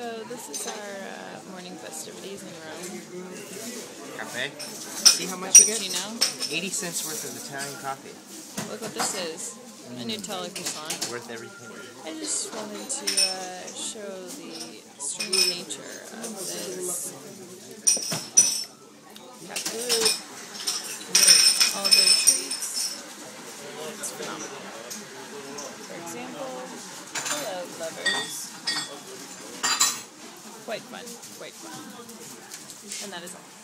So this is our morning festivities in Rome. Cafe. See how much you get? Cappuccino. 80 cents worth of Italian coffee. Look what this is. A Nutella croissant. Worth every penny. I just wanted to show the extreme nature of this cat food. All their treats. It's phenomenal. For example, hello lovers. Quite fun, quite fun. And that is all.